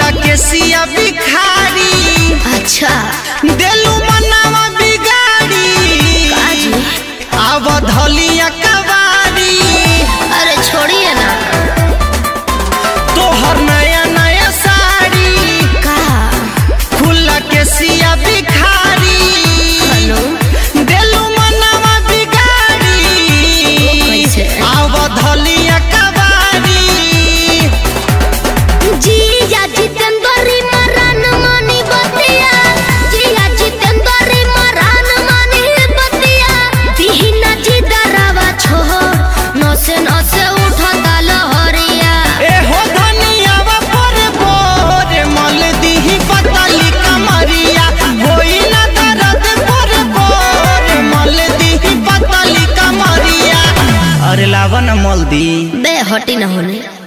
के सिया बिखारी। अच्छा देलू मनावा बिगाड़ी अब धलिया कबारी। अरे छोड़िए ना तोहर नया नया साड़ी का खुला के सिया बिखारी। देलू मनावा बिगाड़ी अब धलिया कबारी। जिया जितेंद्री मरान मानी बतिया, जिया जितेंद्री मरान मानी बतिया। दिहिना जिदरावा छोड़ नसे नसे उठता लहरिया। ए हो धनियावा पर बोर मल दीही पतली कमरिया। होई ना दर्द पर बोर मल दीही पतली कमरिया। अरे लावन मल दी बे हटी न होने।